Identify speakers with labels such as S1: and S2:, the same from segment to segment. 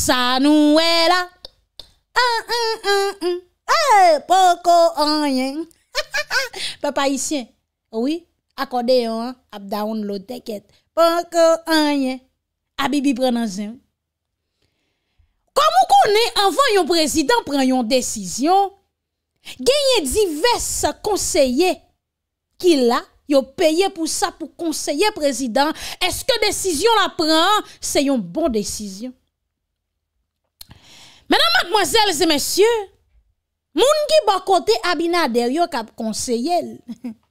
S1: ça nous est là. Poko rien. Papa haïtien. Oui, accordéon, ap download t'inquiète. Poko rien. Abibi prenanzen. Comme on connaît avant yon président prend yon décision, gagné divers conseillers qui là, yo payé pour ça pour conseiller président. Est-ce que décision la prend, c'est une bonne décision? Mesdames, mademoiselles et messieurs, moun ki ba côté Abinader yo k'ap conseiller.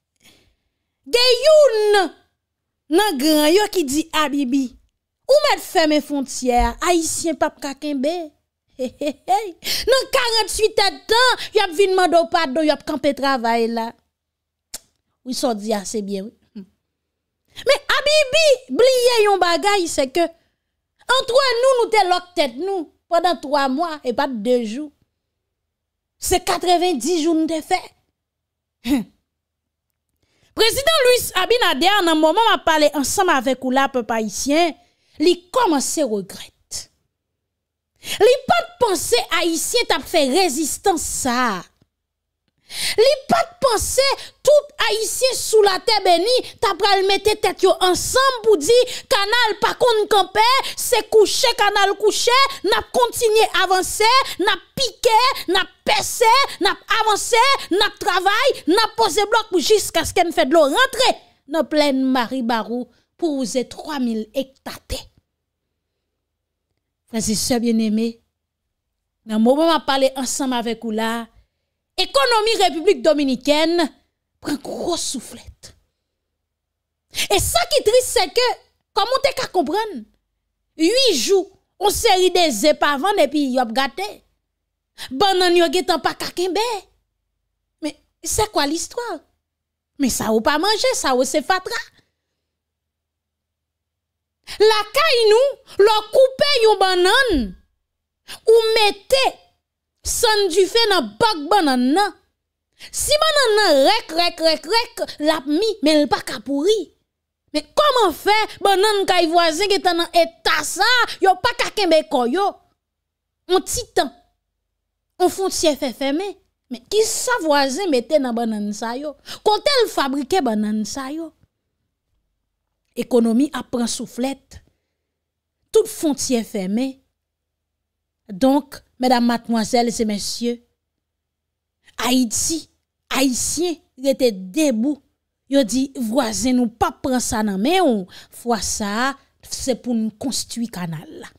S1: Gayoun nan grand yo qui dit Abibi, ou met fermer frontière, haïtien pap kakembe. Nan 48 ans, y a vinn mando pardon, y a campé travail là. Oui, ça dit assez bien. Oui. Mais Abibi, bliye yon bagay, c'est que entre nous te lock tête nous pendant 3 mois et pas 2 jours. C'est 90 jours nous te fait. Président Louis Abinader, dans moment m'a parlé ensemble avec ou là peuple haïtien, li commence regrette. Li pas penser haïtien t'a fait résistance ça. Li pas penser tout haïtien sous la terre béni t'a pral mettre tête yo ensemble pour dire canal pas kon camper, c'est coucher canal coucher, n'a continuer avancer, n'a piquer, n'a percer, n'a avancer, n'a travail, n'a poser bloc pour jusqu'à ce qu'elle fait de l'eau rentrer dans pleine Marie-Barou pour user 3000 hectares. Frères et sœurs bien-aimés, dans le moment où on parle ensemble avec vous là, économie République Dominicaine prend grosse soufflette. Et ça qui est triste, c'est que, comment tu qu'à comprendre, 8 jours, on série des épavants et puis y a gâté. Banan yo getan pas kakembe. Mais c'est quoi l'histoire? Mais ça ou pas manger, ça ou c'est fatra. La caille nous, l'on coupe yon banane, ou mettez san du fait dans bak banane nan. Si banane rek, la mi, mais elle pas ka pourri. Mais comment faire banane kay voisin qui est dans état ça, yo pas ka kembe koyo. On titan. On foncier fait fermer. Mais qui sa voisin mette dans banane sa yo? Quand elle fabrique banane sa yo? Économie apprend soufflette. Toute frontière fermée. Donc, mesdames, mademoiselles et messieurs, Haïti, Haïtien, il était debout. Il dit, voisin, nous pas prendre ça dans mais on fois ça, c'est pour nous construire canal là.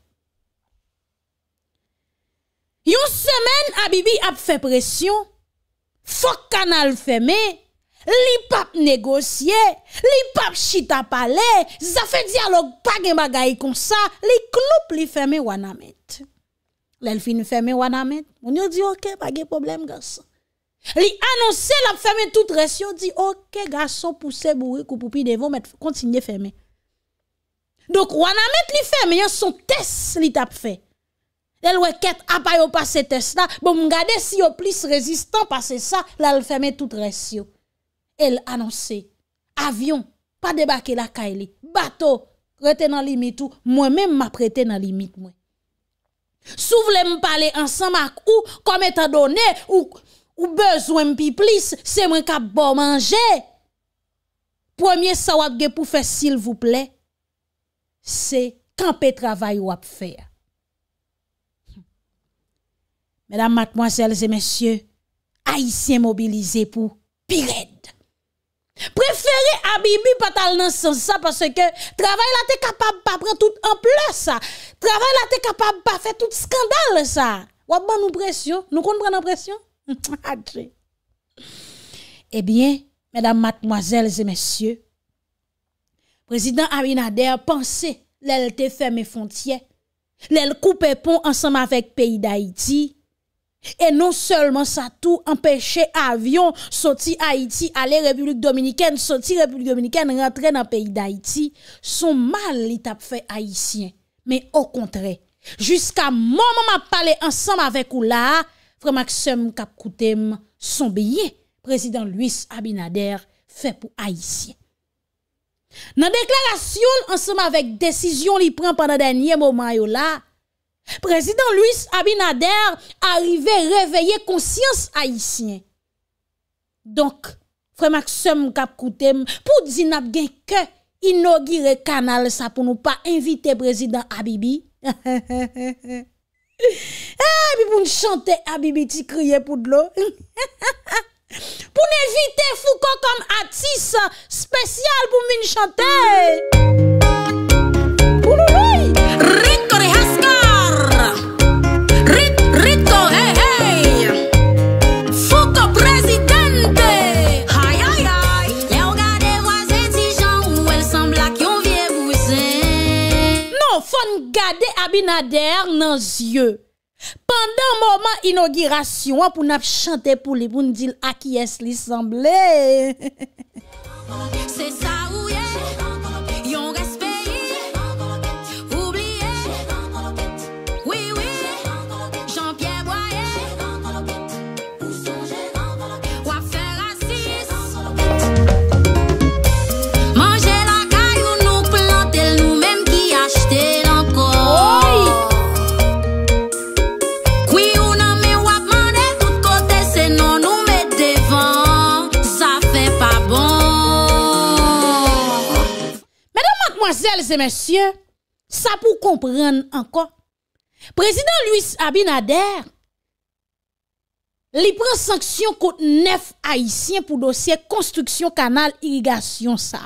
S1: Une semaine, Abibi a fait pression, faut canal fermé, li pap négocier, li pap chita parler, ça fait dialogue pas gen bagay comme ça, li kloup li fermé wanamet. L'el fin fermé wanamet, on yo dit OK, pas de problème garçon. Li annoncer la fermé tout reste, yo dit OK garçon pousse bourri ou poupi devant mettre continuer fermé. Donc wanamet li fermé son test li t'a fait. Elle ouais ket a pas yo passer test là, bon m'gade si yo plus résistant passer ça, là elle fermé tout reste yo. Elle annonce avion pas débarquer la Kaili, bateau rete dans limite ou moi même m'a prêté dans limite moi. Souvle me parler ensemble avec ou comme étant donné ou besoin pi plus c'est moi qui bon manger. Premier ça ou pour faire s'il vous plaît, c'est camper travail ou faire. Mesdames, mademoiselles et messieurs, haïtiens mobilisés pour Pired. Préférez Abibi pas tal dans sens ça parce que travail là t'es capable pas prendre tout en place ça. Travail là t'es capable pas faire tout scandale ça. Ou ban nous pression, nous kon prendre pression. Eh bien, mesdames, mademoiselles et messieurs, président Abinader pensait l'elle te fermer frontières, l'elle coupe pont ensemble avec pays d'Haïti. Et non seulement ça tout empêcher avion sorti Haïti aller République Dominicaine, sorti République Dominicaine rentrer dans pays d'Haïti, son mal li t'a fait haïtien. Mais au contraire, jusqu'à moment m'a parlé ensemble avec ou là, frère Maxime k'ap koutem son billet président Louis Abinader fait pour haïtien. Dans déclaration ensemble avec décision li prend pendant dernier moment yo là, Président Louis Abinader arrivé réveiller conscience haïtien. Donc, frère Maxime k'ap koute pour dire n'a gen que inaugurer canal ça pour nous pas inviter président Habibi. Ah, puis pour nous chanter Habibi ti crier pour de l'eau. Pour inviter Foucault comme artiste spécial pour nous chanter. Poulouloui.
S2: Rico de Hascar. Rico, hey, hey. Foucault présidente. Aïe, aïe, aïe. Les regardez voisins si gens où elle semble qui ont vieux bousin.
S1: Non, faut garder Abinader dans les yeux. Pendant moment inauguration pour nous chanter pour lui pour nous dire à qui est-ce li semblait.
S2: C'est ça où est. Yon respect. Oublié. Oui, oui. Jean-Pierre Boyer. Ou à faire assise. Manger la caille ou nous planter nous-mêmes qui acheter encore. Oui, ou non, mais ou à demander tout côté, c'est non nous mettre devant. Ça fait pas bon.
S1: Mademoiselles et messieurs, ça pour comprendre encore. Président Louis Abinader, li prend sanction contre 9 haïtiens pour dossier construction canal irrigation ça.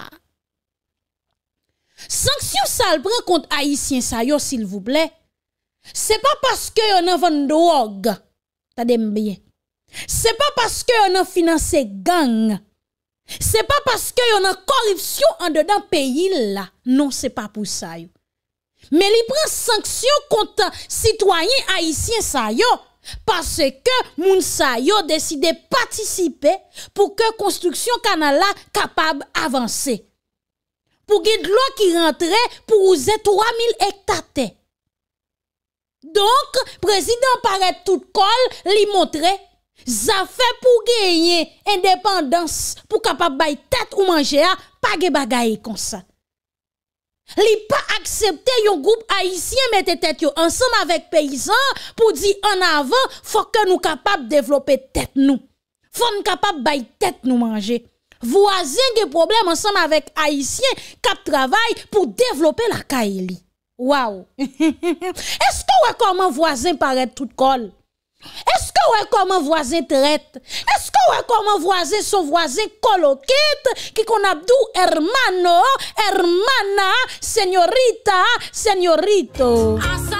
S1: Sanction ça le prend contre haïtiens ça yo s'il vous plaît. C'est pas parce que yon a vend drogue. Tade bien. C'est pas parce que yon a financé gang. C'est pas parce que yon a corruption en dedans pays là. Non, c'est pas pour ça yo. Mais li prend sanction contre citoyens haïtiens ça yo parce que moun sa yo décidé participer pour que construction canal là capable avancer. Pour que de l'eau qui rentrait pour user 3000 hectares. Donc, président paraît tout col, li montre, ça fait pour gagner indépendance, pour capable bay tête ou manger, pas de bagaille comme ça. Li pas accepter yon groupe haïtien mette tête yo ensemble avec paysans pour dire en avant, faut que nous capable développer tête nous. Faut nous capable bay tête nous manger. Voisin des problèmes ensemble avec haïtien qui travaille pour développer la caille. Wow. Est-ce que ouais comment voisin paraît tout col? Est-ce que ouais comment voisin traite? Est-ce que ouais comment voisin son voisin coloquette qui qu'on a dou hermano, hermana, señorita, señorito?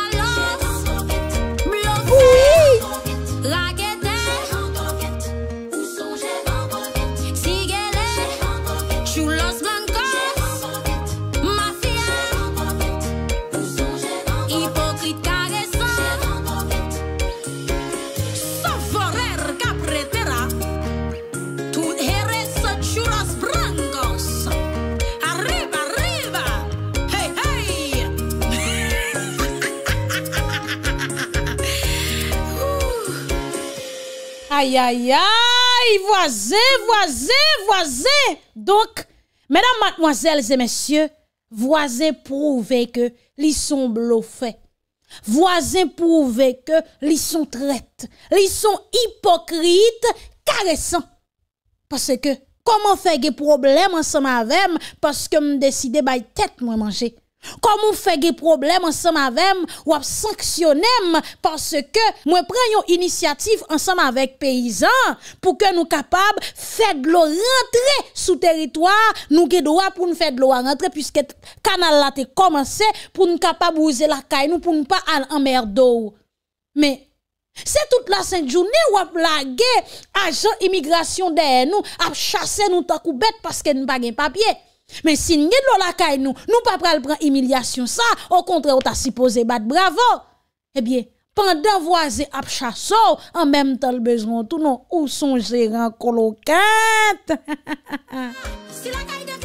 S1: Oui. Aïe, aïe, aïe, voisin. Donc, mesdames, mademoiselles et messieurs, voisin prouve que ils sont bluffés. Voisin prouve que ils sont traites. Ils sont hypocrites, caressants. Parce que, comment faire des problèmes ensemble avec parce que me décide de tête moi manger. Comment fait des problèmes ensemble avec ou sanctionner parce que moi prends une initiative ensemble avec paysans pour que nous capables faire de l'eau rentrer sous territoire nous ge droit pour nous faire de l'eau rentrer puisque canal là te commencé pour nous capable user la caille nous pour nous pas en mer d'eau. Mais c'est toute la sainte journée ou a blagué agent immigration derrière nous a chasser nous tant coup bête parce que nous pas gain papier. Mais si nous avons la caille nous pas pral prendre humiliation ça, au contraire, on t'a supposé battre bravo. Eh bien, pendant voisin ap chasso, en même temps le besoin tout non ou son gérant colocante.
S2: Si la caille